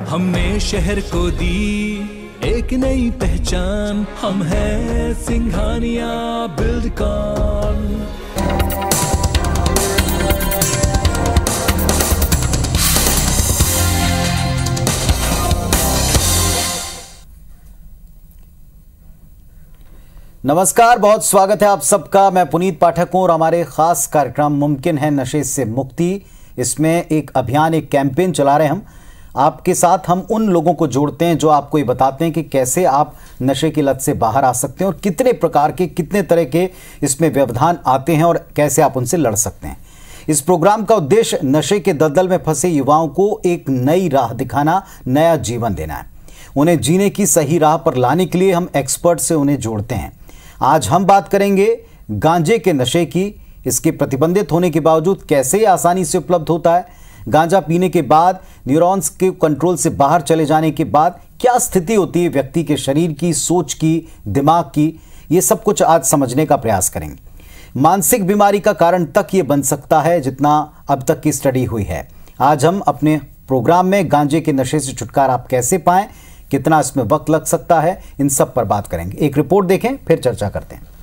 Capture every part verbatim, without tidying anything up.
हमने शहर को दी एक नई पहचान, हम हैं सिंघानिया बिल्डकॉन। नमस्कार, बहुत स्वागत है आप सबका। मैं पुनीत पाठक हूं और हमारे खास कार्यक्रम मुमकिन है नशे से मुक्ति, इसमें एक अभियान, एक कैंपेन चला रहे हैं। हम आपके साथ हम उन लोगों को जोड़ते हैं जो आपको ये बताते हैं कि कैसे आप नशे की लत से बाहर आ सकते हैं और कितने प्रकार के, कितने तरह के इसमें व्यवधान आते हैं और कैसे आप उनसे लड़ सकते हैं। इस प्रोग्राम का उद्देश्य नशे के दलदल में फंसे युवाओं को एक नई राह दिखाना, नया जीवन देना है। उन्हें जीने की सही राह पर लाने के लिए हम एक्सपर्ट से उन्हें जोड़ते हैं। आज हम बात करेंगे गांजे के नशे की। इसके प्रतिबंधित होने के बावजूद कैसे आसानी से उपलब्ध होता है। गांजा पीने के बाद न्यूरॉन्स के कंट्रोल से बाहर चले जाने के बाद क्या स्थिति होती है व्यक्ति के शरीर की, सोच की, दिमाग की, ये सब कुछ आज समझने का प्रयास करेंगे। मानसिक बीमारी का कारण तक ये बन सकता है जितना अब तक की स्टडी हुई है। आज हम अपने प्रोग्राम में गांजे के नशे से छुटकारा आप कैसे पाएं, कितना इसमें वक्त लग सकता है, इन सब पर बात करेंगे। एक रिपोर्ट देखें, फिर चर्चा करते हैं।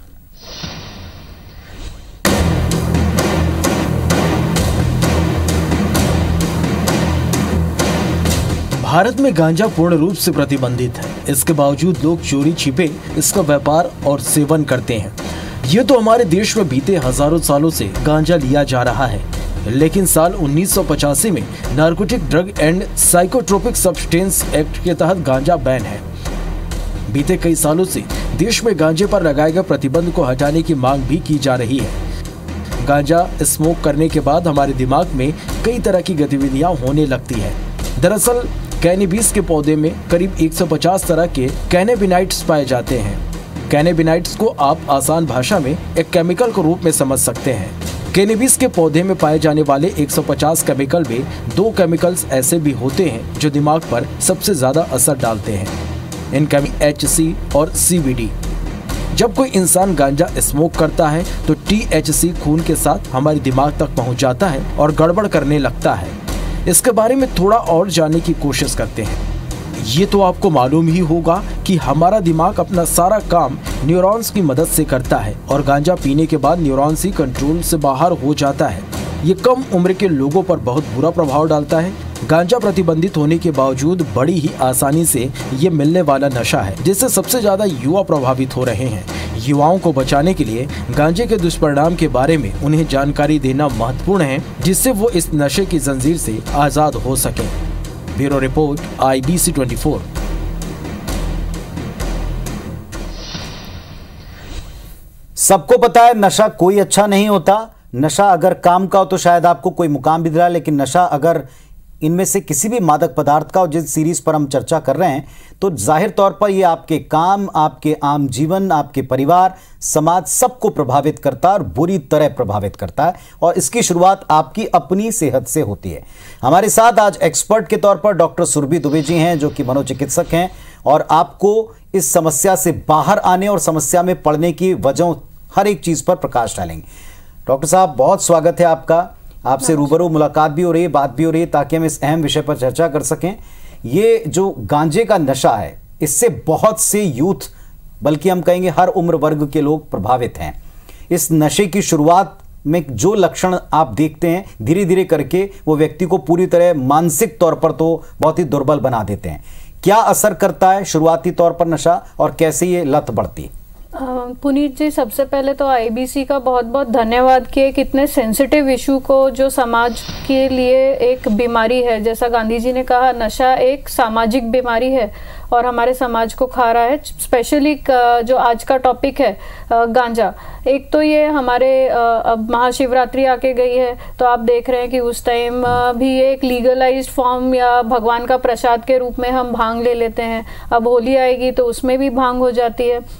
भारत में गांजा पूर्ण रूप से प्रतिबंधित है। इसके बावजूद लोग चोरी छिपे इसका व्यापार और सेवन करते हैं। ये तो हमारे देश में बीते हजारों सालों से गांजा लिया जा रहा है, लेकिन साल उन्नीस सौ पचासी में narcotic drug and psychotropic substance act के तहत गांजा बैन है। बीते कई सालों से देश में गांजे पर लगाए गए प्रतिबंध को हटाने की मांग भी की जा रही है। गांजा स्मोक करने के बाद हमारे दिमाग में कई तरह की गतिविधियां होने लगती है। दरअसल कैनबिस के पौधे में करीब एक सौ पचास तरह के कैनेबिनाइड्स पाए जाते हैं। कैनेबिनाइड्स को आप आसान भाषा में एक केमिकल के रूप में समझ सकते हैं। कैनबिस के पौधे में पाए जाने वाले एक सौ पचास केमिकल में दो केमिकल्स ऐसे भी होते हैं जो दिमाग पर सबसे ज्यादा असर डालते हैं। इनका एच सी और सी बी डी। जब कोई इंसान गांजा स्मोक करता है तो टी एच सी खून के साथ हमारे दिमाग तक पहुंच जाता है और गड़बड़ करने लगता है। इसके बारे में थोड़ा और जानने की कोशिश करते हैं। ये तो आपको मालूम ही होगा कि हमारा दिमाग अपना सारा काम न्यूरॉन्स की मदद से करता है और गांजा पीने के बाद न्यूरॉन्स ही कंट्रोल से बाहर हो जाता है। ये कम उम्र के लोगों पर बहुत बुरा प्रभाव डालता है। गांजा प्रतिबंधित होने के बावजूद बड़ी ही आसानी से ये मिलने वाला नशा है, जिससे सबसे ज्यादा युवा प्रभावित हो रहे हैं। युवाओं को बचाने के लिए गांजे के दुष्परिणाम के बारे में उन्हें जानकारी देना महत्वपूर्ण है, जिससे वो इस नशे की जंजीर से आजाद हो सके। Bureau report, I B C चौबीस। सबको पता है नशा कोई अच्छा नहीं होता। नशा अगर काम का हो तो शायद आपको कोई मुकाम भी दिला, लेकिन नशा अगर इनमें से किसी भी मादक पदार्थ का, और जिस सीरीज पर हम चर्चा कर रहे हैं, तो जाहिर तौर पर यह आपके काम, आपके आम जीवन, आपके परिवार, समाज, सबको प्रभावित करता है और बुरी तरह प्रभावित करता है। और इसकी शुरुआत आपकी अपनी सेहत से होती है। हमारे साथ आज एक्सपर्ट के तौर पर डॉक्टर सुरभि दुबे जी हैं, जो कि मनोचिकित्सक हैं और आपको इस समस्या से बाहर आने और समस्या में पड़ने की वजह हर एक चीज पर प्रकाश डालेंगे। डॉक्टर साहब, बहुत स्वागत है आपका। आपसे रूबरू मुलाकात भी हो रही है, बात भी हो रही है, ताकि हम इस अहम विषय पर चर्चा कर सकें। ये जो गांजे का नशा है, इससे बहुत से यूथ, बल्कि हम कहेंगे हर उम्र वर्ग के लोग प्रभावित हैं। इस नशे की शुरुआत में जो लक्षण आप देखते हैं, धीरे धीरे करके वो व्यक्ति को पूरी तरह मानसिक तौर पर तो बहुत ही दुर्बल बना देते हैं। क्या असर करता है शुरुआती तौर पर नशा और कैसे ये लत बढ़ती? पुनीत जी, सबसे पहले तो आई बी सी का बहुत बहुत धन्यवाद कि एक इतने सेंसिटिव इशू को, जो समाज के लिए एक बीमारी है, जैसा गांधी जी ने कहा, नशा एक सामाजिक बीमारी है और हमारे समाज को खा रहा है। स्पेशली जो आज का टॉपिक है गांजा, एक तो ये हमारे अब महाशिवरात्रि आके गई है, तो आप देख रहे हैं कि उस टाइम भी ये एक लीगलाइज्ड फॉर्म या भगवान का प्रसाद के रूप में हम भांग ले लेते हैं। अब होली आएगी तो उसमें भी भांग हो जाती है।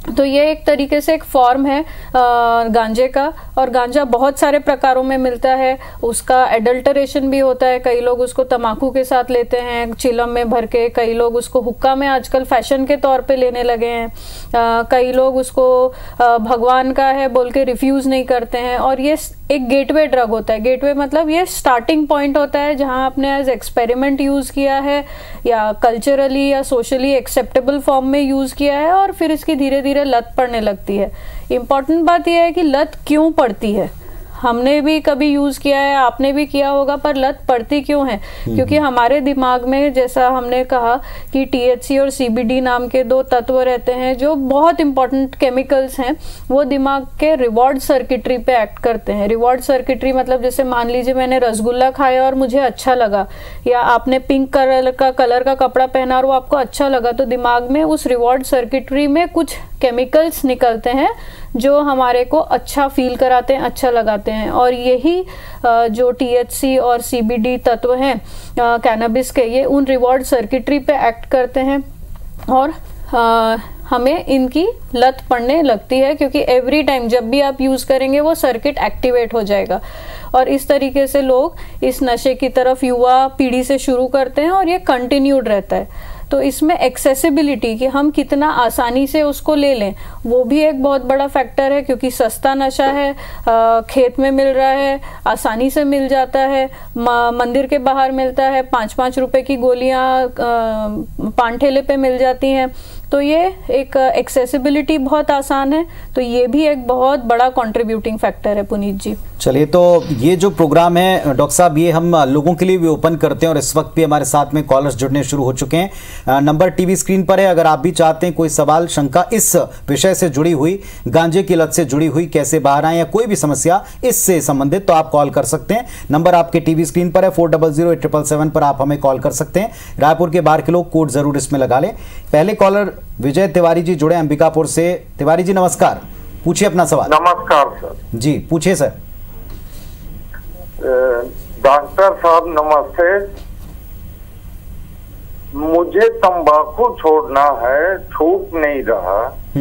तो ये एक तरीके से एक फॉर्म है गांजे का। और गांजा बहुत सारे प्रकारों में मिलता है, उसका एडल्टरेशन भी होता है। कई लोग उसको तम्बाकू के साथ लेते हैं चिलम में भर के, कई लोग उसको हुक्का में आजकल फैशन के तौर पे लेने लगे हैं, आ, कई लोग उसको आ, भगवान का है बोल के रिफ्यूज़ नहीं करते हैं। और ये एक गेटवे ड्रग होता है। गेटवे मतलब ये स्टार्टिंग पॉइंट होता है जहां आपने एज एक्सपेरिमेंट यूज़ किया है या कल्चरली या सोशली एक्सेप्टेबल फॉर्म में यूज़ किया है, और फिर इसकी धीरे धीरे लत पड़ने लगती है। इम्पॉर्टेंट बात यह है कि लत क्यों पड़ती है। हमने भी कभी यूज़ किया है, आपने भी किया होगा, पर लत पड़ती क्यों है? क्योंकि हमारे दिमाग में, जैसा हमने कहा कि टीएचसी और सीबीडी नाम के दो तत्व रहते हैं जो बहुत इंपॉर्टेंट केमिकल्स हैं, वो दिमाग के रिवॉर्ड सर्किटरी पे एक्ट करते हैं। रिवॉर्ड सर्किटरी मतलब जैसे मान लीजिए मैंने रसगुल्ला खाया और मुझे अच्छा लगा, या आपने पिंक कलर का कलर का कपड़ा पहना और वो आपको अच्छा लगा, तो दिमाग में उस रिवॉर्ड सर्किटरी में कुछ केमिकल्स निकलते हैं जो हमारे को अच्छा फील कराते हैं, अच्छा लगाते हैं। और यही जो टीएचसी और सीबीडी तत्व हैं कैनबिस के, ये उन रिवॉर्ड सर्किटरी पे एक्ट करते हैं और आ, हमें इनकी लत पड़ने लगती है, क्योंकि एवरी टाइम जब भी आप यूज़ करेंगे वो सर्किट एक्टिवेट हो जाएगा। और इस तरीके से लोग इस नशे की तरफ युवा पीढ़ी से शुरू करते हैं और ये कंटिन्यूड रहता है। तो इसमें एक्सेसिबिलिटी, कि हम कितना आसानी से उसको ले लें, वो भी एक बहुत बड़ा फैक्टर है, क्योंकि सस्ता नशा है, आ, खेत में मिल रहा है, आसानी से मिल जाता है, मंदिर के बाहर मिलता है, पाँच पाँच रुपए की गोलियां पान ठेले पे मिल जाती हैं। तो ये एक एक्सेसिबिलिटी बहुत आसान है, तो ये भी एक बहुत बड़ा कंट्रीब्यूटिंग फैक्टर है पुनीत जी। चलिए, तो ये जो प्रोग्राम है डॉक्टर साहब, ये हम लोगों के लिए भी ओपन करते हैं और इस वक्त भी हमारे साथ में कॉलर्स जुड़ने शुरू हो चुके हैं। नंबर टीवी स्क्रीन पर है, अगर आप भी चाहते हैं कोई सवाल शंका इस विषय से जुड़ी हुई, गांजे की लत से जुड़ी हुई, कैसे बाहर आए, या कोई भी समस्या इससे संबंधित, तो आप कॉल कर सकते हैं। नंबर आपके टीवी स्क्रीन पर है, four double zero eight triple seven पर आप हमें कॉल कर सकते हैं। रायपुर के बाहर के लोग कोड जरूर इसमें लगा लें। पहले कॉलर विजय तिवारी जी जुड़े अंबिकापुर से। तिवारी जी नमस्कार, पूछिए अपना सवाल। नमस्कार सर जी, पूछिए सर। डॉक्टर साहब नमस्ते, मुझे तंबाकू छोड़ना है, छूट नहीं रहा,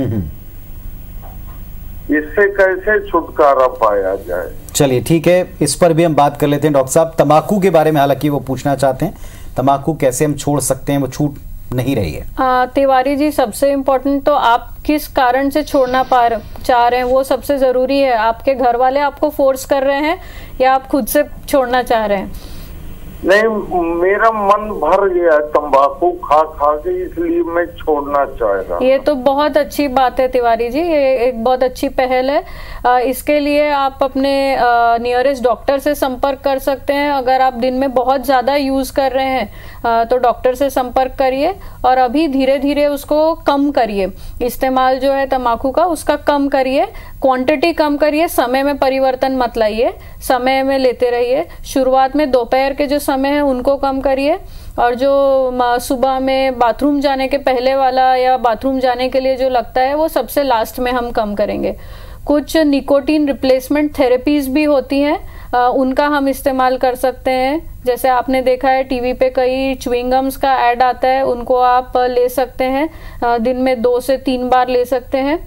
इससे कैसे छुटकारा पाया जाए? चलिए ठीक है, इस पर भी हम बात कर लेते हैं डॉक्टर साहब। तंबाकू के बारे में हालांकि वो पूछना चाहते हैं, तंबाकू कैसे हम छोड़ सकते हैं, वो छूट नहीं रही है। आ, तिवारी जी, सबसे इम्पोर्टेंट तो आप किस कारण से छोड़ना पा चाह रहे हैं वो सबसे ज़रूरी है। आपके घर वाले आपको फोर्स कर रहे हैं या आप खुद से छोड़ना चाह रहे हैं? नहीं, मेरा मन भर गया तंबाकू खा खा के, इसलिए मैं छोड़ना चाह रहा। ये तो बहुत अच्छी बात है तिवारी जी, ये एक बहुत अच्छी पहल है। आ, इसके लिए आप अपने नियरेस्ट डॉक्टर से संपर्क कर सकते हैं। अगर आप दिन में बहुत ज़्यादा यूज़ कर रहे हैं आ, तो डॉक्टर से संपर्क करिए और अभी धीरे धीरे उसको कम करिए। इस्तेमाल जो है तंबाकू का उसका कम करिए, क्वांटिटी कम करिए, समय में परिवर्तन मत लाइए, समय में लेते रहिए। शुरुआत में दोपहर के जो समय है उनको कम करिए, और जो सुबह में बाथरूम जाने के पहले वाला या बाथरूम जाने के लिए जो लगता है वो सबसे लास्ट में हम कम करेंगे। कुछ निकोटीन रिप्लेसमेंट थेरेपीज भी होती हैं, आ, उनका हम इस्तेमाल कर सकते हैं। जैसे आपने देखा है टीवी पे कई च्युइंगम्स का ऐड आता है, उनको आप ले सकते हैं, आ, दिन में दो से तीन बार ले सकते हैं।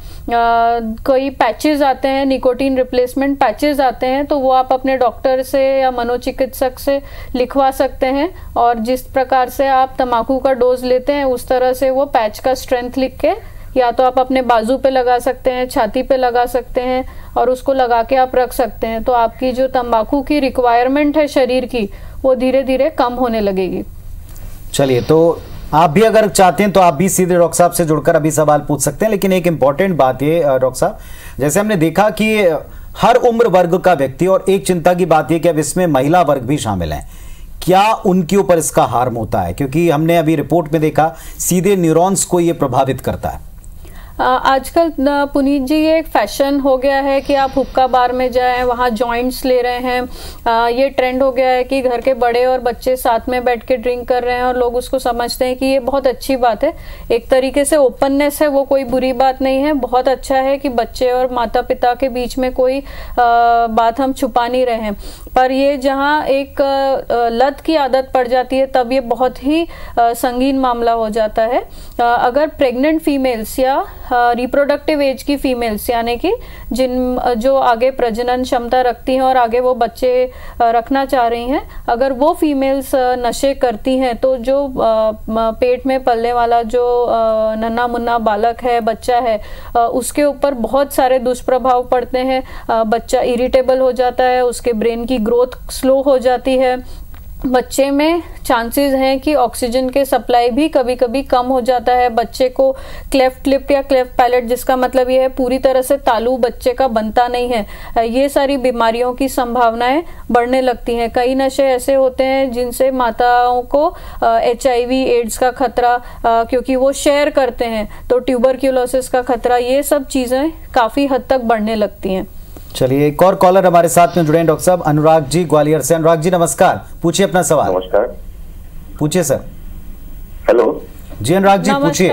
कई पैचेस आते हैं, निकोटीन रिप्लेसमेंट पैचेस आते हैं, तो वो आप अपने डॉक्टर से या मनोचिकित्सक से लिखवा सकते हैं, और जिस प्रकार से आप तंबाकू का डोज लेते हैं उस तरह से वो पैच का स्ट्रेंथ लिख के या तो आप अपने बाजू पे लगा सकते हैं, छाती पे लगा सकते हैं, और उसको लगा के आप रख सकते हैं। तो आपकी जो तंबाकू की रिक्वायरमेंट है शरीर की, वो धीरे धीरे कम होने लगेगी। चलिए, तो आप भी अगर चाहते हैं तो आप भी सीधे डॉक्टर साहब से जुड़कर अभी सवाल पूछ सकते हैं। लेकिन एक इंपॉर्टेंट बात ये डॉक्टर साहब, जैसे हमने देखा कि हर उम्र वर्ग का व्यक्ति, और एक चिंता की बात यह कि अब इसमें महिला वर्ग भी शामिल है, क्या उनके ऊपर इसका हार्म होता है? क्योंकि हमने अभी रिपोर्ट में देखा सीधे न्यूरॉन्स को ये प्रभावित करता है। आजकल पुनीत जी ये एक फैशन हो गया है कि आप हुक्का बार में जाएं, वहाँ जॉइंट्स ले रहे हैं। आ, ये ट्रेंड हो गया है कि घर के बड़े और बच्चे साथ में बैठ के ड्रिंक कर रहे हैं, और लोग उसको समझते हैं कि ये बहुत अच्छी बात है। एक तरीके से ओपननेस है, वो कोई बुरी बात नहीं है, बहुत अच्छा है कि बच्चे और माता पिता के बीच में कोई आ, बात हम छुपा नहीं रहे हैं। पर ये जहाँ एक लत की आदत पड़ जाती है तब ये बहुत ही संगीन मामला हो जाता है। अगर प्रेग्नेंट फीमेल्स या रिप्रोडक्टिव एज की फीमेल्स यानी कि जिन जो आगे प्रजनन क्षमता रखती हैं और आगे वो बच्चे रखना चाह रही हैं, अगर वो फीमेल्स नशे करती हैं तो जो पेट में पलने वाला जो नन्हा मुन्ना बालक है, बच्चा है, उसके ऊपर बहुत सारे दुष्प्रभाव पड़ते हैं। बच्चा इरिटेबल हो जाता है, उसके ब्रेन की ग्रोथ स्लो हो जाती है, बच्चे में चांसेस हैं कि ऑक्सीजन के सप्लाई भी कभी कभी कम हो जाता है, बच्चे को क्लेफ्ट लिप या क्लेफ्ट पैलेट, जिसका मतलब ये है पूरी तरह से तालू बच्चे का बनता नहीं है, ये सारी बीमारियों की संभावनाएं बढ़ने लगती हैं। कई नशे ऐसे होते हैं जिनसे माताओं को एच आई वी एड्स का खतरा, आ, क्योंकि वो शेयर करते हैं तो ट्यूबरक्यूलोसिस का खतरा, ये सब चीज़ें काफ़ी हद तक बढ़ने लगती हैं। चलिए एक और कॉलर हमारे साथ में जुड़े हैं डॉक्टर साहब, अनुराग जी ग्वालियर से। अनुराग जी नमस्कार, पूछिए अपना सवाल। नमस्कार, पूछिए सर। हेलो जी अनुराग जी पूछिए।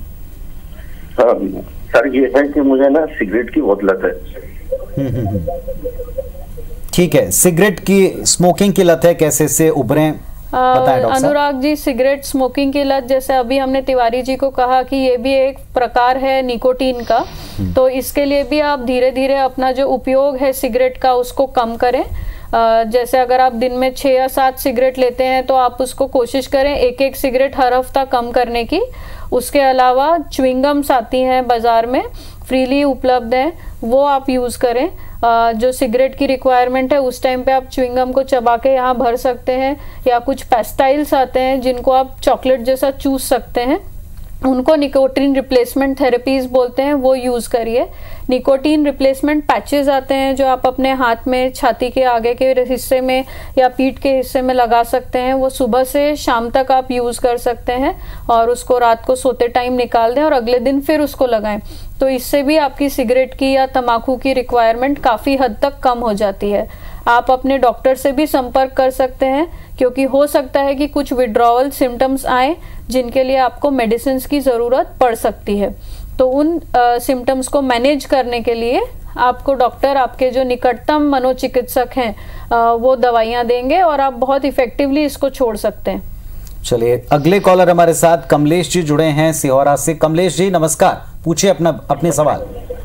सर ये है कि मुझे ना सिगरेट की बहुत लत है। ठीक है, सिगरेट की स्मोकिंग की लत है, कैसे से उभरें बताएं डॉक्टर साहब। अनुराग जी, सिगरेट स्मोकिंग की लत, जैसे अभी हमने तिवारी जी को कहा कि ये भी एक प्रकार है निकोटीन का, तो इसके लिए भी आप धीरे धीरे अपना जो उपयोग है सिगरेट का उसको कम करें। जैसे अगर आप दिन में छः या सात सिगरेट लेते हैं तो आप उसको कोशिश करें एक एक सिगरेट हर हफ्ता कम करने की। उसके अलावा च्युइंगम्स आती हैं बाज़ार में, फ्रीली उपलब्ध हैं, वो आप यूज़ करें। Uh, जो सिगरेट की रिक्वायरमेंट है उस टाइम पे आप च्युइंगम को चबा के यहाँ भर सकते हैं, या कुछ पेस्टाइल्स आते हैं जिनको आप चॉकलेट जैसा चूस सकते हैं, उनको निकोटीन रिप्लेसमेंट थेरेपीज बोलते हैं, वो यूज़ करिए। निकोटीन रिप्लेसमेंट पैचेस आते हैं जो आप अपने हाथ में छाती के आगे के हिस्से में या पीठ के हिस्से में लगा सकते हैं, वो सुबह से शाम तक आप यूज़ कर सकते हैं और उसको रात को सोते टाइम निकाल दें और अगले दिन फिर उसको लगाएं। तो इससे भी आपकी सिगरेट की या तंबाकू की रिक्वायरमेंट काफ़ी हद तक कम हो जाती है। आप अपने डॉक्टर से भी संपर्क कर सकते हैं, क्योंकि हो सकता है कि कुछ विड्रॉवल सिम्टम्स आए जिनके लिए आपको मेडिसिन की ज़रूरत पड़ सकती है। तो उन सिम्टम्स को मैनेज करने के लिए आपको डॉक्टर, आपके जो निकटतम मनोचिकित्सक हैं, आ, वो दवाइयाँ देंगे और आप बहुत इफेक्टिवली इसको छोड़ सकते हैं। चलिए अगले कॉलर हमारे साथ कमलेश जी जुड़े हैं सिहोरा से। कमलेश जी नमस्कार, पूछिए अपना अपने सवाल।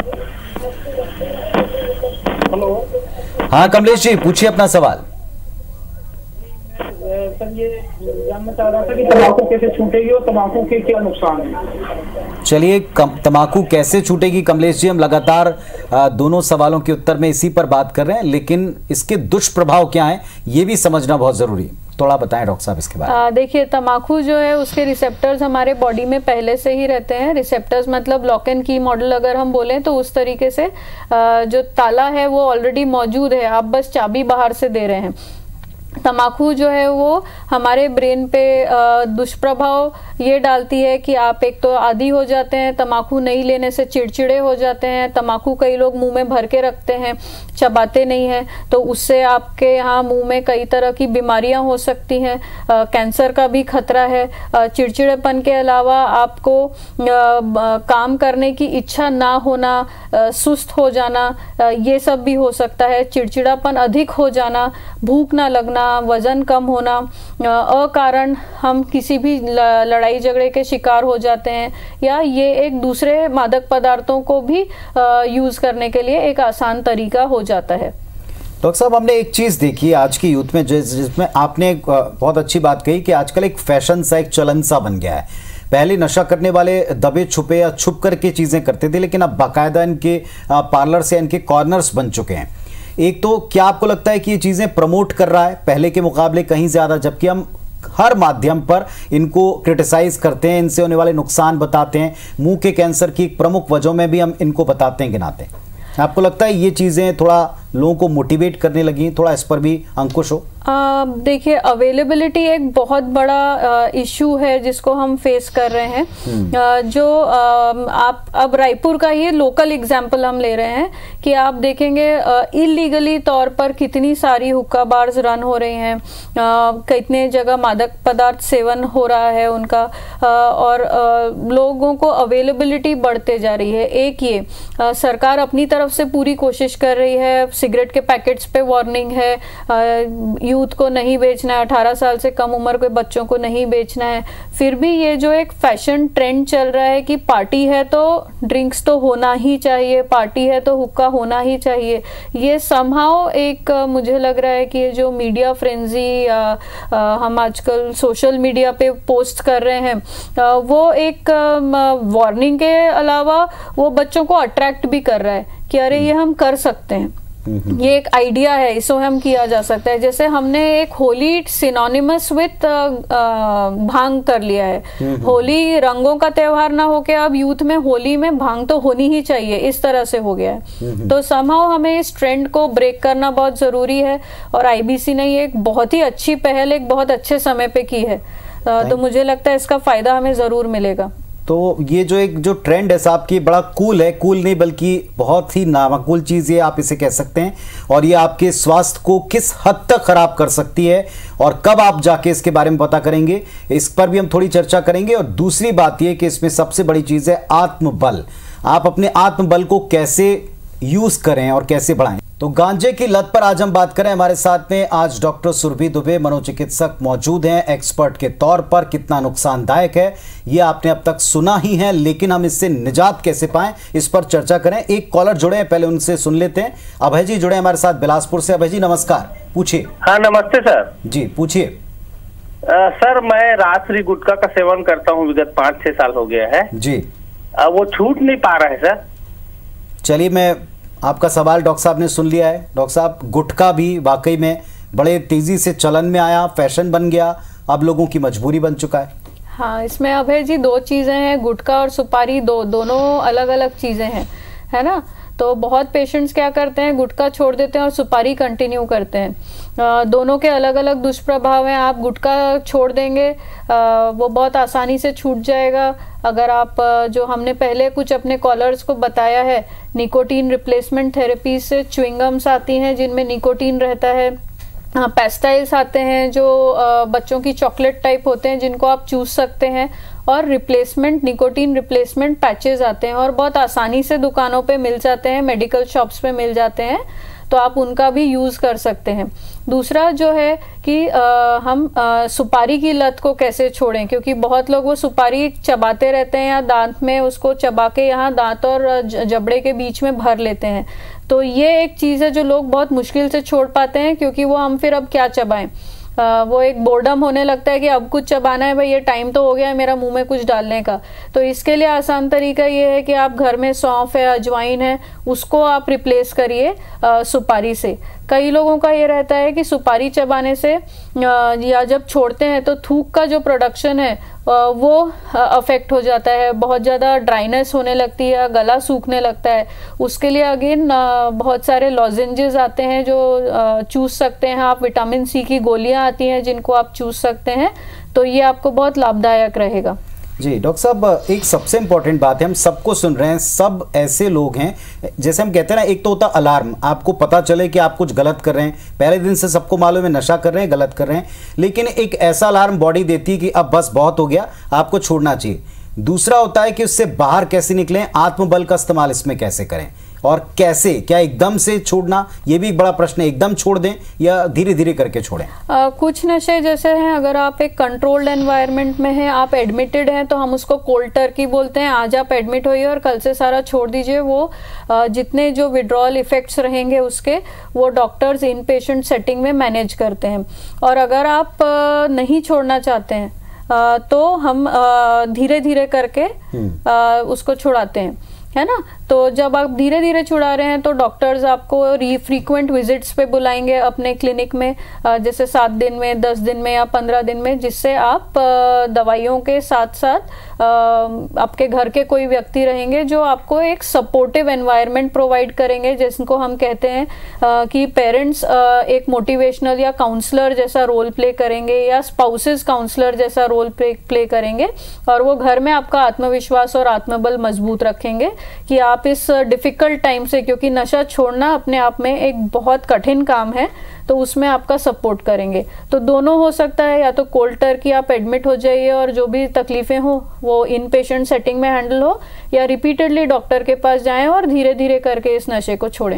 हेलो। हाँ कमलेश जी पूछिए अपना सवाल। सर ये जानना चाह रहा था कि तंबाकू कैसे छूटेगी और तंबाकू के क्या नुकसान है। चलिए तंबाकू कैसे छूटेगी कमलेश जी, हम लगातार आ, दोनों सवालों के उत्तर में इसी पर बात कर रहे हैं, लेकिन इसके दुष्प्रभाव क्या हैं ये भी समझना बहुत जरूरी है, थोड़ा बताएं डॉक्टर साहब इसके बारे में। देखिए तंबाकू जो है उसके रिसेप्टर्स हमारे बॉडी में पहले से ही रहते हैं। रिसेप्टर्स मतलब लॉक एंड की मॉडल अगर हम बोलें तो उस तरीके से आ, जो ताला है वो ऑलरेडी मौजूद है, आप बस चाबी बाहर से दे रहे हैं। तंबाकू जो है वो हमारे ब्रेन पे दुष्प्रभाव ये डालती है कि आप एक तो आदी हो जाते हैं, तंबाकू नहीं लेने से चिड़चिड़े हो जाते हैं, तंबाकू कई लोग मुंह में भर के रखते हैं, चबाते नहीं हैं, तो उससे आपके यहाँ मुंह में कई तरह की बीमारियां हो सकती हैं, कैंसर का भी खतरा है। चिड़चिड़ेपन के अलावा आपको आ, काम करने की इच्छा ना होना, आ, सुस्त हो जाना, आ, ये सब भी हो सकता है। चिड़चिड़ापन अधिक हो जाना, भूख ना लगना, वजन कम होना, अकारण हम किसी भी लड़ाई झगड़े के शिकार हो जाते हैं, या ये एक दूसरे मादक पदार्थों को भी यूज करने के लिए एक आसान तरीका हो जाता है। डॉक्टर साहब हमने एक चीज देखी आज की यूथ में, जिसमें आपने बहुत अच्छी बात कही कि आजकल एक फैशन सा, एक चलन सा बन गया है। पहले नशा करने वाले दबे छुपे या छुप करके चीजें करते थे, लेकिन अब बाकायदा इनके पार्लर से इनके कॉर्नर्स बन चुके हैं। एक तो क्या आपको लगता है कि ये चीजें प्रमोट कर रहा है पहले के मुकाबले कहीं ज्यादा, जबकि हम हर माध्यम पर इनको क्रिटिसाइज करते हैं, इनसे होने वाले नुकसान बताते हैं, मुंह के कैंसर की एक प्रमुख वजहों में भी हम इनको बताते हैं, गिनाते हैं। आपको लगता है ये चीजें थोड़ा लोगों को मोटिवेट करने लगी, थोड़ा इस पर भी अंकुश हो? देखिए अवेलेबिलिटी एक बहुत बड़ा इशू है जिसको हम फेस कर रहे हैं। आ, जो आ, आप अब रायपुर का ये लोकल एग्जांपल हम ले रहे हैं कि आप देखेंगे इलीगली तौर पर कितनी सारी हुक्का बार्स रन हो रही हैं, कितने जगह मादक पदार्थ सेवन हो रहा है उनका, आ, और आ, लोगों को अवेलेबिलिटी बढ़ते जा रही है। एक ये आ, सरकार अपनी तरफ से पूरी कोशिश कर रही है सिगरेट के पैकेट्स पे वार्निंग है, यूथ को नहीं बेचना है, अठारह साल से कम उम्र के बच्चों को नहीं बेचना है। फिर भी ये जो एक फैशन ट्रेंड चल रहा है कि पार्टी है तो ड्रिंक्स तो होना ही चाहिए, पार्टी है तो हुक्का होना ही चाहिए, ये समहाउ एक मुझे लग रहा है कि ये जो मीडिया फ्रेंजी हम आजकल सोशल मीडिया पे पोस्ट कर रहे हैं, आ, वो एक वार्निंग के अलावा वो बच्चों को अट्रैक्ट भी कर रहा है कि अरे ये हम कर सकते हैं, ये एक आइडिया है, इसको हम किया जा सकता है। जैसे हमने एक होली सिनोनिमस विथ भांग कर लिया है, होली रंगों का त्योहार ना होके अब यूथ में होली में भांग तो होनी ही चाहिए, इस तरह से हो गया है। तो समहाउ हमें इस ट्रेंड को ब्रेक करना बहुत जरूरी है और आईबीसी ने ये एक बहुत ही अच्छी पहल एक बहुत अच्छे समय पे की है, तो मुझे लगता है इसका फायदा हमें जरूर मिलेगा। तो ये जो एक जो ट्रेंड है साहब की बड़ा कूल है, कूल नहीं बल्कि बहुत ही नामाकूल चीज़ ये आप इसे कह सकते हैं, और ये आपके स्वास्थ्य को किस हद तक खराब कर सकती है और कब आप जाके इसके बारे में पता करेंगे, इस पर भी हम थोड़ी चर्चा करेंगे। और दूसरी बात ये कि इसमें सबसे बड़ी चीज़ है आत्मबल, आप अपने आत्मबल को कैसे यूज करें और कैसे बढ़ाएं। तो गांजे की लत पर आज हम बात करें। हमारे साथ में आज डॉक्टर सुरभि दुबे मनोचिकित्सक मौजूद हैं एक्सपर्ट के तौर पर। कितना नुकसानदायक है ये आपने अब तक सुना ही है, लेकिन हम इससे निजात कैसे पाएं इस पर चर्चा करें। एक कॉलर जुड़े हैं, पहले उनसे सुन लेते हैं। अभय जी जुड़े हमारे साथ बिलासपुर से। अभय जी नमस्कार, पूछिए। हाँ नमस्ते सर। जी पूछिए। सर मैं रात्रि गुटखा का सेवन करता हूँ, विगत पाँच छह साल हो गया है जी। आ, वो छूट नहीं पा रहा है सर। चलिए मैं आपका सवाल डॉक्टर साहब ने सुन लिया है। डॉक्टर साहब गुटखा भी वाकई में बड़े तेजी से चलन में आया, फैशन बन गया, अब लोगों की मजबूरी बन चुका है। हाँ, इसमें अभय जी दो चीजें हैं, गुटखा और सुपारी दो दोनों अलग अलग चीजें हैं, है ना। तो बहुत पेशेंट्स क्या करते हैं, गुटखा छोड़ देते हैं और सुपारी कंटिन्यू करते हैं। आ, दोनों के अलग अलग दुष्प्रभाव हैं। आप गुटखा छोड़ देंगे आ, वो बहुत आसानी से छूट जाएगा। अगर आप जो हमने पहले कुछ अपने कॉलर्स को बताया है, निकोटीन रिप्लेसमेंट थेरेपी से च्युइंगम्स आती हैं जिनमें निकोटीन रहता है, पेस्टाइल्स आते हैं जो बच्चों की चॉकलेट टाइप होते हैं जिनको आप चूस सकते हैं, और रिप्लेसमेंट निकोटीन रिप्लेसमेंट पैचेस आते हैं और बहुत आसानी से दुकानों पे मिल जाते हैं, मेडिकल शॉप्स पे मिल जाते हैं, तो आप उनका भी यूज़ कर सकते हैं। दूसरा जो है कि आ, हम आ, सुपारी की लत को कैसे छोड़ें, क्योंकि बहुत लोग वो सुपारी चबाते रहते हैं या दांत में उसको चबा के यहाँ दांत और जबड़े के बीच में भर लेते हैं। तो ये एक चीज़ है जो लोग बहुत मुश्किल से छोड़ पाते हैं, क्योंकि वो हम फिर अब क्या चबाएं, आ, वो एक बोर्डम होने लगता है कि अब कुछ चबाना है भाई, ये टाइम तो हो गया है मेरा मुंह में कुछ डालने का। तो इसके लिए आसान तरीका ये है कि आप घर में सौंफ है, अजवाइन है, उसको आप रिप्लेस करिए सुपारी से। कई लोगों का ये रहता है कि सुपारी चबाने से या जब छोड़ते हैं तो थूक का जो प्रोडक्शन है वो अफेक्ट हो जाता है, बहुत ज़्यादा ड्राइनेस होने लगती है, गला सूखने लगता है। उसके लिए अगेन बहुत सारे लॉजेंजेस आते हैं जो चूस सकते हैं आप, विटामिन सी की गोलियां आती हैं जिनको आप चूस सकते हैं, तो ये आपको बहुत लाभदायक रहेगा। जी डॉक्टर साहब, एक सबसे इम्पोर्टेंट बात है, हम सबको सुन रहे हैं, सब ऐसे लोग हैं जैसे हम कहते हैं ना, एक तो होता अलार्म, आपको पता चले कि आप कुछ गलत कर रहे हैं, पहले दिन से सबको मालूम है नशा कर रहे हैं, गलत कर रहे हैं, लेकिन एक ऐसा अलार्म बॉडी देती है कि अब बस बहुत हो गया, आपको छोड़ना चाहिए। दूसरा होता है कि उससे बाहर कैसे निकलें, आत्मबल का इस्तेमाल इसमें कैसे करें और कैसे, क्या एकदम से छोड़ना, ये भी एक बड़ा प्रश्न है, एकदम छोड़ दें या धीरे धीरे करके छोड़ें? आ, कुछ नशे जैसे हैं, अगर आप एक कंट्रोल्ड एनवायरनमेंट में हैं, आप एडमिटेड हैं, तो हम उसको कोल्ड टर्की बोलते हैं। आज आप एडमिट होइए और कल से सारा छोड़ दीजिए। वो आ, जितने जो विड्रॉल इफेक्ट्स रहेंगे उसके, वो डॉक्टर्स इन पेशेंट सेटिंग में मैनेज करते हैं। और अगर आप आ, नहीं छोड़ना चाहते हैं आ, तो हम धीरे धीरे करके आ, उसको छुड़ाते हैं, है ना। तो जब आप धीरे धीरे छुड़ा रहे हैं तो डॉक्टर्स आपको री फ्रीक्वेंट विजिट्स पे बुलाएंगे अपने क्लिनिक में, जैसे सात दिन में, दस दिन में या पंद्रह दिन में, जिससे आप दवाइयों के साथ साथ आपके घर के कोई व्यक्ति रहेंगे जो आपको एक सपोर्टिव एनवायरनमेंट प्रोवाइड करेंगे, जिसको हम कहते हैं कि पेरेंट्स एक मोटिवेशनल या काउंसलर जैसा रोल प्ले करेंगे या स्पाउसेस काउंसलर जैसा रोल प्ले प्ले करेंगे, और वो घर में आपका आत्मविश्वास और आत्मबल मजबूत रखेंगे कि आप इस डिफिकल्ट टाइम से, क्योंकि नशा छोड़ना अपने आप में एक बहुत कठिन काम है, तो उसमें आपका सपोर्ट करेंगे। तो दोनों हो सकता है, या तो कोल्ड टर्की आप एडमिट हो जाइए और जो भी तकलीफें हो वो इन पेशेंट सेटिंग में हैंडल हो, या रिपीटेडली डॉक्टर के पास जाएं और धीरे धीरे करके इस नशे को छोड़ें।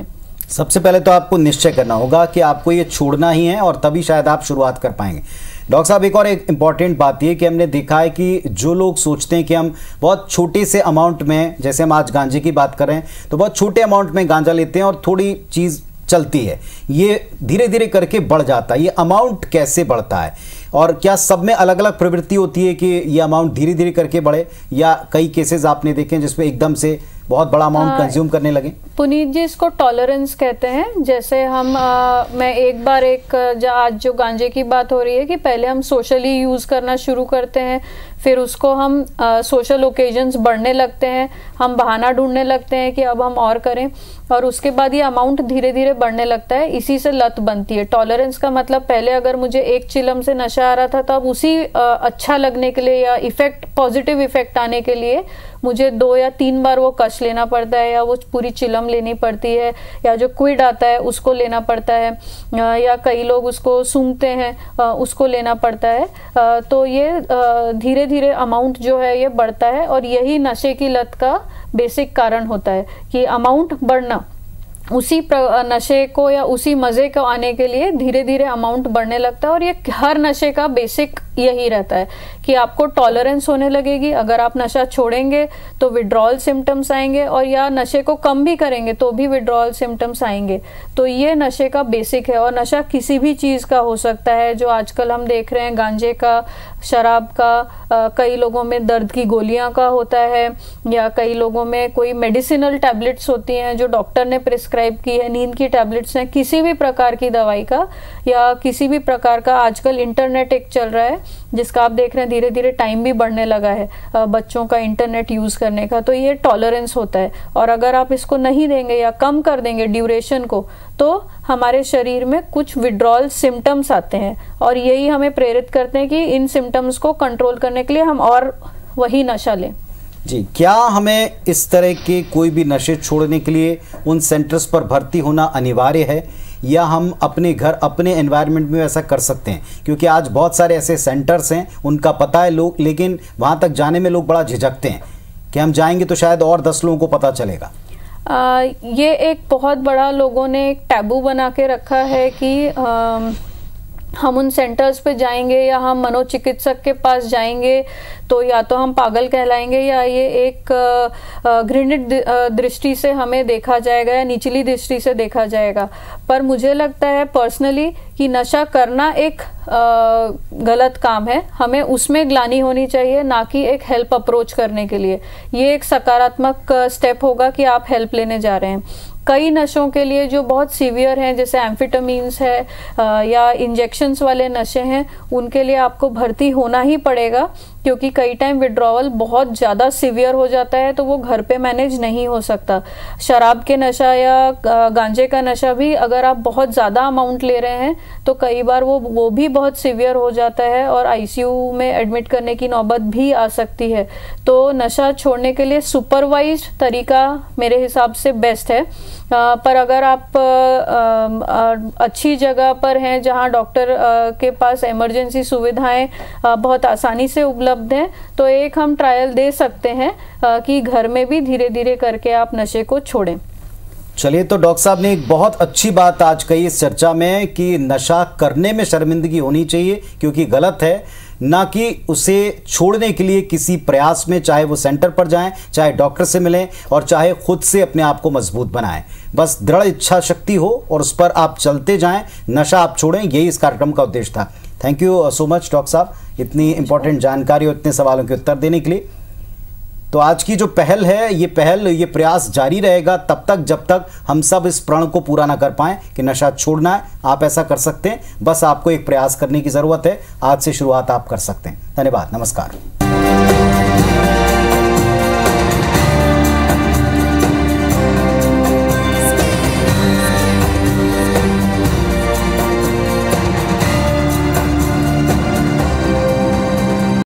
सबसे पहले तो आपको निश्चय करना होगा कि आपको ये छोड़ना ही है और तभी शायद आप शुरुआत कर पाएंगे। डॉक्टर साहब, एक और एक इम्पॉर्टेंट बात ये कि हमने देखा है कि जो लोग सोचते हैं कि हम बहुत छोटे से अमाउंट में, जैसे हम आज गांजे की बात कर रहे हैं, तो बहुत छोटे अमाउंट में गांजा लेते हैं और थोड़ी चीज़ चलती है, ये धीरे धीरे करके बढ़ जाता है। ये अमाउंट कैसे बढ़ता है और क्या सब में अलग अलग प्रवृत्ति होती है कि ये अमाउंट धीरे धीरे करके बढ़े, या कई केसेस आपने देखे जिसमें एकदम से बहुत बड़ा अमाउंट कंज्यूम करने लगे? पुनीत जी, इसको टॉलरेंस कहते हैं। जैसे हम आ, मैं एक बार एक जो आज जो गांजे की बात हो रही है कि पहले हम सोशली यूज़ करना शुरू करते हैं, फिर उसको हम सोशल ओकेजन्स बढ़ने लगते हैं, हम बहाना ढूंढने लगते हैं कि अब हम और करें, और उसके बाद ये अमाउंट धीरे धीरे बढ़ने लगता है। इसी से लत बनती है। टॉलरेंस का मतलब पहले अगर मुझे एक चिलम से नशा आ रहा था तो अब उसी आ, अच्छा लगने के लिए या इफेक्ट पॉजिटिव इफेक्ट आने के लिए मुझे दो या तीन बार वो कश लेना पड़ता है, या वो पूरी चिलम लेनी पड़ती है, या जो क्विड आता है उसको लेना पड़ता है, या कई लोग उसको सूंघते हैं उसको लेना पड़ता है। तो ये धीरे धीरे अमाउंट जो है ये बढ़ता है, और यही नशे की लत का बेसिक कारण होता है कि अमाउंट बढ़ना। उसी नशे को या उसी मज़े को आने के लिए धीरे धीरे अमाउंट बढ़ने लगता है, और ये हर नशे का बेसिक यही रहता है कि आपको टॉलरेंस होने लगेगी। अगर आप नशा छोड़ेंगे तो विड्रॉल सिम्टम्स आएंगे, और या नशे को कम भी करेंगे तो भी विड्रॉल सिम्टम्स आएंगे। तो ये नशे का बेसिक है, और नशा किसी भी चीज़ का हो सकता है। जो आजकल हम देख रहे हैं गांजे का, शराब का, आ, कई लोगों में दर्द की गोलियां का होता है, या कई लोगों में कोई मेडिसिनल टैबलेट्स होती हैं जो डॉक्टर ने प्रिस्क्राइब की है, नींद की टैबलेट्स हैं, किसी भी प्रकार की दवाई का, या किसी भी प्रकार का। आजकल इंटरनेट एक चल रहा है जिसका आप देख रहे हैं धीरे धीरे टाइम भी बढ़ने लगा है बच्चों का इंटरनेट यूज करने का। तो ये टॉलरेंस होता है, और अगर आप इसको नहीं देंगे या कम कर देंगे ड्यूरेशन को, तो हमारे शरीर में कुछ विड्रॉल सिम्टम्स आते हैं, और यही हमें प्रेरित करते हैं कि इन सिम्टम्स को कंट्रोल करने के लिए हम और वही नशा लें। जी, क्या हमें इस तरह के कोई भी नशे छोड़ने के लिए उन सेंटर्स पर भर्ती होना अनिवार्य है, या हम अपने घर अपने एनवायरनमेंट में ऐसा कर सकते हैं? क्योंकि आज बहुत सारे ऐसे सेंटर्स हैं, उनका पता है लोग, लेकिन वहाँ तक जाने में लोग बड़ा झिझकते हैं कि हम जाएंगे तो शायद और दस लोगों को पता चलेगा। आ, ये एक बहुत बड़ा लोगों ने एक टैबू बना के रखा है कि आ, हम उन सेंटर्स पे जाएंगे या हम मनोचिकित्सक के पास जाएंगे तो या तो हम पागल कहलाएंगे, या ये एक घृणित दृष्टि से हमें देखा जाएगा या निचली दृष्टि से देखा जाएगा। पर मुझे लगता है पर्सनली कि नशा करना एक गलत काम है, हमें उसमें ग्लानि होनी चाहिए, ना कि एक हेल्प अप्रोच करने के लिए। ये एक सकारात्मक स्टेप होगा कि आप हेल्प लेने जा रहे हैं। कई नशों के लिए जो बहुत सीवियर हैं, जैसे एम्फेटामीन्स है या इंजेक्शंस वाले नशे हैं, उनके लिए आपको भर्ती होना ही पड़ेगा, क्योंकि कई टाइम विड्रॉवल बहुत ज़्यादा सीवियर हो जाता है तो वो घर पे मैनेज नहीं हो सकता। शराब के नशा या गांजे का नशा भी अगर आप बहुत ज़्यादा अमाउंट ले रहे हैं तो कई बार वो वो भी बहुत सीवियर हो जाता है और आईसीयू में एडमिट करने की नौबत भी आ सकती है। तो नशा छोड़ने के लिए सुपरवाइज्ड तरीका मेरे हिसाब से बेस्ट है। आ, पर अगर आप आ, आ, अच्छी जगह पर हैं जहां डॉक्टर आ, के पास इमरजेंसी सुविधाएं आ, बहुत आसानी से उपलब्ध हैं, तो एक हम ट्रायल दे सकते हैं आ, कि घर में भी धीरे धीरे करके आप नशे को छोड़ें। चलिए, तो डॉक्टर साहब ने एक बहुत अच्छी बात आज कही इस चर्चा में कि नशा करने में शर्मिंदगी होनी चाहिए क्योंकि गलत है, ना कि उसे छोड़ने के लिए किसी प्रयास में, चाहे वो सेंटर पर जाएं, चाहे डॉक्टर से मिलें और चाहे खुद से अपने आप को मजबूत बनाएं। बस दृढ़ इच्छा शक्ति हो और उस पर आप चलते जाएं, नशा आप छोड़ें, यही इस कार्यक्रम का उद्देश्य था। Thank you so much doctor साहब, इतनी इंपॉर्टेंट जानकारी और इतने सवालों के उत्तर देने के लिए। तो आज की जो पहल है, ये पहल, ये प्रयास जारी रहेगा तब तक जब तक हम सब इस प्रण को पूरा ना कर पाएं कि नशा छोड़ना है। आप ऐसा कर सकते हैं, बस आपको एक प्रयास करने की ज़रूरत है। आज से शुरुआत आप कर सकते हैं। धन्यवाद, नमस्कार।